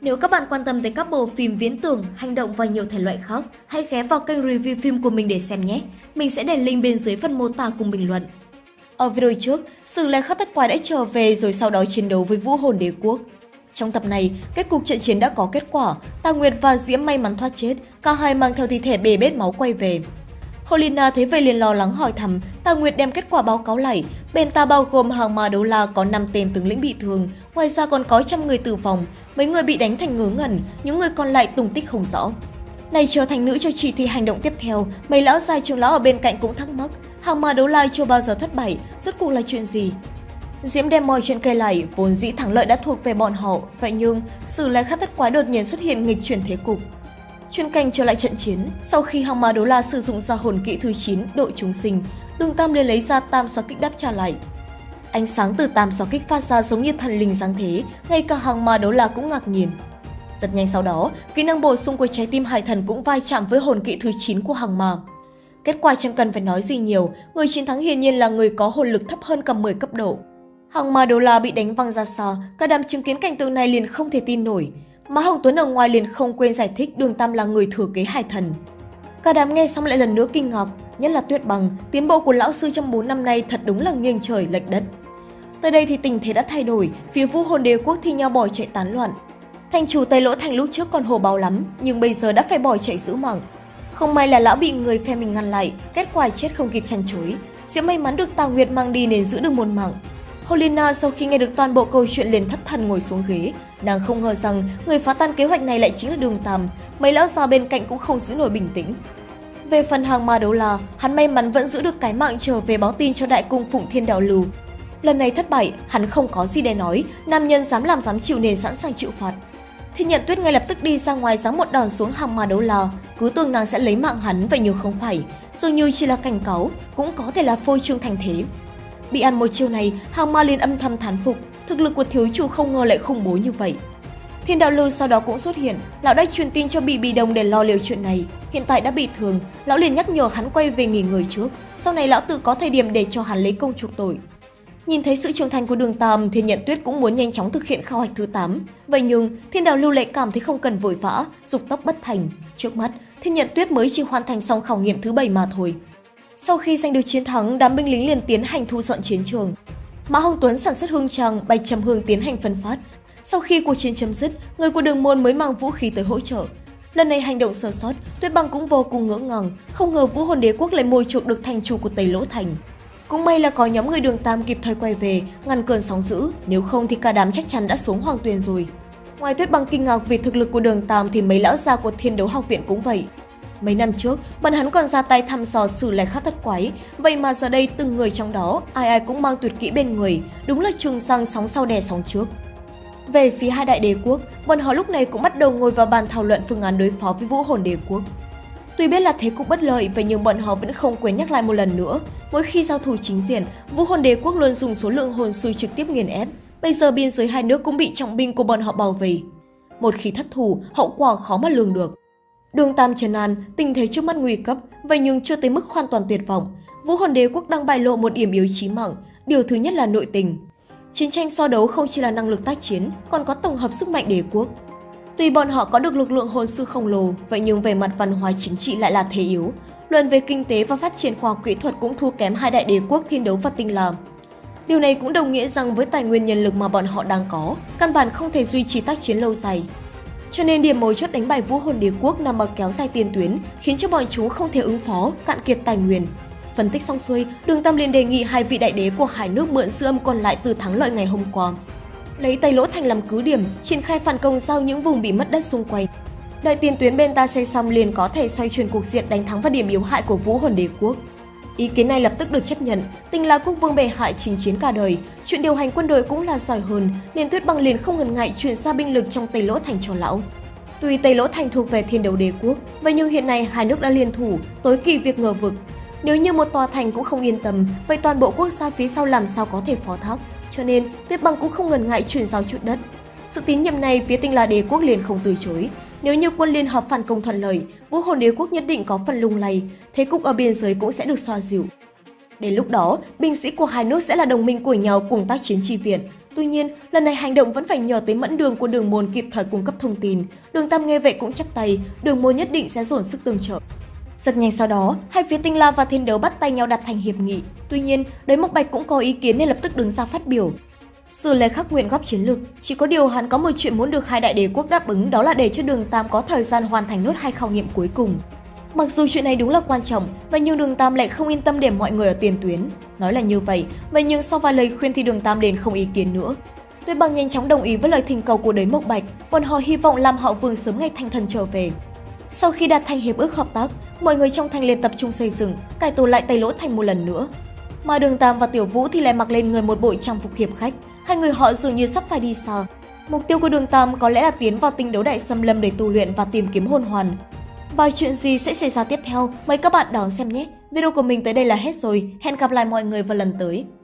Nếu các bạn quan tâm tới các bộ phim viễn tưởng, hành động và nhiều thể loại khác, hãy ghé vào kênh review phim của mình để xem nhé. Mình sẽ để link bên dưới phần mô tả cùng bình luận. Ở video trước, Sử Lai Khắc Thất Quái đã trở về rồi sau đó chiến đấu với Vũ Hồn Đế Quốc. Trong tập này, kết cục trận chiến đã có kết quả, Tà Nguyệt và Diễm may mắn thoát chết, cả hai mang theo thi thể bê bết máu quay về. Holina thấy vậy liền lo lắng hỏi thăm, Tà Nguyệt đem kết quả báo cáo lại, bên ta bao gồm hàng Ma Đấu La có 5 tên tướng lĩnh bị thương, ngoài ra còn có trăm người tử vong, mấy người bị đánh thành ngớ ngẩn, những người còn lại tung tích không rõ. Này trở thành nữ cho chỉ thị hành động tiếp theo, mấy lão già trưởng lão ở bên cạnh cũng thắc mắc, hàng Ma Đấu La chưa bao giờ thất bại, rốt cuộc là chuyện gì? Diễm đem mọi chuyện kể lại, vốn dĩ thắng lợi đã thuộc về bọn họ, vậy nhưng Sử Lai Khắc Thất Quái đột nhiên xuất hiện nghịch chuyển thế cục. Chuyên canh trở lại trận chiến, sau khi hàng Ma Đấu La sử dụng ra hồn kỹ thứ 9 độ chúng sinh, Đường Tam liền lấy ra tam xoa kích đáp trả lại. Ánh sáng từ tam xoa kích phát ra giống như thần linh giáng thế, ngay cả hàng Ma Đấu La cũng ngạc nhiên. Rất nhanh sau đó, kỹ năng bổ sung của trái tim hải thần cũng vai chạm với hồn kỹ thứ 9 của hàng Ma. Kết quả chẳng cần phải nói gì nhiều, người chiến thắng hiển nhiên là người có hồn lực thấp hơn cả 10 cấp độ. Hàng Ma Đấu La bị đánh văng ra xa, cả đám chứng kiến cảnh tượng này liền không thể tin nổi. Mà Hồng Tuấn ở ngoài liền không quên giải thích Đường Tam là người thừa kế hải thần. Cả đám nghe xong lại lần nữa kinh ngạc, nhất là Tuyết Bằng, tiến bộ của lão sư trong 4 năm nay thật đúng là nghiêng trời lệch đất. Tới đây thì tình thế đã thay đổi, phía Vũ Hồn Đế Quốc thi nhau bỏ chạy tán loạn. Thành chủ Tây Lỗ Thành lúc trước còn hổ báo lắm, nhưng bây giờ đã phải bỏ chạy giữ mạng. Không may là lão bị người phe mình ngăn lại, kết quả chết không kịp chăn chối. Diễm may mắn được Tà Nguyệt mang đi nên giữ được một mạng. Holina sau khi nghe được toàn bộ câu chuyện liền thất thần ngồi xuống ghế, nàng không ngờ rằng người phá tan kế hoạch này lại chính là Đường Tam, mấy lão già bên cạnh cũng không giữ nổi bình tĩnh. Về phần hàng Ma Đấu La, hắn may mắn vẫn giữ được cái mạng trở về báo tin cho đại cung Phụng Thiên Đạo Lưu. Lần này thất bại, hắn không có gì để nói, nam nhân dám làm dám chịu nên sẵn sàng chịu phạt. Thiên Nhận Tuyết ngay lập tức đi ra ngoài giáng một đòn xuống hàng Ma Đấu La, cứ tưởng nàng sẽ lấy mạng hắn, vậy nhưng không phải, dường như chỉ là cảnh cáo, cũng có thể là phô trương thành thế. Bị ăn một chiêu này, hàng Ma liền âm thầm thán phục, thực lực của thiếu chủ không ngờ lại khủng bố như vậy. Thiên Đạo Lưu sau đó cũng xuất hiện, lão đã truyền tin cho Bì Đồng để lo liệu chuyện này. Hiện tại đã bị thương, lão liền nhắc nhở hắn quay về nghỉ ngơi trước, sau này lão tự có thời điểm để cho hắn lấy công chuộc tội. Nhìn thấy sự trưởng thành của Đường Tam, Thiên Nhận Tuyết cũng muốn nhanh chóng thực hiện khảo hạch thứ 8. Vậy nhưng Thiên Đạo Lưu lại cảm thấy không cần vội vã, dục tốc bất thành. Trước mắt, Thiên Nhận Tuyết mới chỉ hoàn thành xong khảo nghiệm thứ 7 mà thôi. Sau khi giành được chiến thắng, đám binh lính liền tiến hành thu dọn chiến trường. Mã Hồng Tuấn sản xuất hương tràng, Bạch Trầm Hương tiến hành phân phát. Sau khi cuộc chiến chấm dứt, người của Đường Môn mới mang vũ khí tới hỗ trợ. Lần này hành động sơ sót, Tuyết Băng cũng vô cùng ngỡ ngàng, không ngờ Vũ Hồn Đế Quốc lại mồi chuộc được thành chủ của Tây Lỗ Thành. Cũng may là có nhóm người Đường Tam kịp thời quay về, ngăn cơn sóng dữ, nếu không thì cả đám chắc chắn đã xuống hoàng tuyền rồi. Ngoài Tuyết Băng kinh ngạc vì thực lực của Đường Tam thì mấy lão già của Thiên Đấu Học Viện cũng vậy. Mấy năm trước, bọn hắn còn ra tay thăm dò Sử Lai Khắc Thất Quái, vậy mà giờ đây từng người trong đó, ai ai cũng mang tuyệt kỹ bên người, đúng là trường sang sóng sau đè sóng trước. Về phía hai đại đế quốc, bọn họ lúc này cũng bắt đầu ngồi vào bàn thảo luận phương án đối phó với Vũ Hồn Đế Quốc. Tuy biết là thế cục bất lợi, vậy nhưng bọn họ vẫn không quên nhắc lại một lần nữa, mỗi khi giao thủ chính diện, Vũ Hồn Đế Quốc luôn dùng số lượng hồn sư trực tiếp nghiền ép. Bây giờ biên giới hai nước cũng bị trọng binh của bọn họ bảo vệ. Một khi thất thủ, hậu quả khó mà lường được. Đường Tam trấn an, tình thế trước mắt nguy cấp, vậy nhưng chưa tới mức hoàn toàn tuyệt vọng. Vũ Hồn Đế Quốc đang bại lộ một điểm yếu chí mạng, điều thứ nhất là nội tình. Chiến tranh so đấu không chỉ là năng lực tác chiến, còn có tổng hợp sức mạnh đế quốc. Tuy bọn họ có được lực lượng hồn sư khổng lồ, vậy nhưng về mặt văn hóa chính trị lại là thế yếu. Luận về kinh tế và phát triển khoa học kỹ thuật cũng thua kém hai đại đế quốc Thiên Đấu và Tinh La. Điều này cũng đồng nghĩa rằng với tài nguyên nhân lực mà bọn họ đang có, căn bản không thể duy trì tác chiến lâu dài. Cho nên điểm mấu chốt đánh bại Vũ Hồn Đế Quốc nằm ở kéo dài tiền tuyến, khiến cho bọn chúng không thể ứng phó, cạn kiệt tài nguyên. Phân tích xong xuôi, Đường Tam liền đề nghị hai vị đại đế của hai nước mượn dư âm còn lại từ thắng lợi ngày hôm qua. Lấy Tây Lỗ Thành làm cứ điểm, triển khai phản công sau những vùng bị mất đất xung quanh. Đợi tiền tuyến bên ta xây xong liền có thể xoay chuyển cục diện đánh thắng vào điểm yếu hại của Vũ Hồn Đế Quốc. Ý kiến này lập tức được chấp nhận, Tinh La Quốc Vương bệ hạ chinh chiến cả đời, chuyện điều hành quân đội cũng là giỏi hơn, nên Tuyết Băng liền không ngần ngại chuyển ra binh lực trong Tây Lỗ Thành cho lão. Tuy Tây Lỗ Thành thuộc về Thiên Đấu Đế Quốc, vậy nhưng hiện nay hai nước đã liên thủ, tối kỵ việc ngờ vực. Nếu như một tòa thành cũng không yên tâm, vậy toàn bộ quốc gia phía sau làm sao có thể phó thác? Cho nên Tuyết Băng cũng không ngần ngại chuyển giao chút đất. Sự tín nhiệm này phía Tinh La Đế Quốc liền không từ chối. Nếu như quân liên hợp phản công thuận lợi, Vũ Hồn Đế Quốc nhất định có phần lung lay, thế cục ở biên giới cũng sẽ được xoa dịu. Đến lúc đó, binh sĩ của hai nước sẽ là đồng minh của nhau cùng tác chiến chi viện. Tuy nhiên, lần này hành động vẫn phải nhờ tới Mẫn Đường của Đường Môn kịp thời cung cấp thông tin. Đường Tam nghe vậy cũng chắp tay, Đường Môn nhất định sẽ dồn sức tương trợ. Rất nhanh sau đó, hai phía Tinh La và Thiên Đấu bắt tay nhau đặt thành hiệp nghị. Tuy nhiên, Đới Mộc Bạch cũng có ý kiến nên lập tức đứng ra phát biểu. Sử Lai Khắc nguyện góp chiến lực, chỉ có điều hắn có một chuyện muốn được hai đại đế quốc đáp ứng, đó là để cho Đường Tam có thời gian hoàn thành nốt 2 khảo nghiệm cuối cùng. Mặc dù chuyện này đúng là quan trọng, và nhưng Đường Tam lại không yên tâm để mọi người ở tiền tuyến. Nói là như vậy nhưng sau vài lời khuyên thì Đường Tam đến không ý kiến nữa. Tuyết Băng nhanh chóng đồng ý với lời thỉnh cầu của Đới Mộc Bạch, bọn họ hy vọng Lam Hạo Vương sớm ngày thành thần trở về. Sau khi đạt thành hiệp ước hợp tác, mọi người trong thành liền tập trung xây dựng, cải tổ lại Tây Lỗ thành một lần nữa. Mà Đường Tam và Tiểu Vũ thì lại mặc lên người một bộ trang phục hiệp khách, hai người họ dường như sắp phải đi xa. Mục tiêu của Đường Tam có lẽ là tiến vào Tinh Đấu Đại Xâm Lâm để tu luyện và tìm kiếm hồn hoàn. Và chuyện gì sẽ xảy ra tiếp theo, mời các bạn đón xem nhé. Video của mình tới đây là hết rồi, hẹn gặp lại mọi người vào lần tới.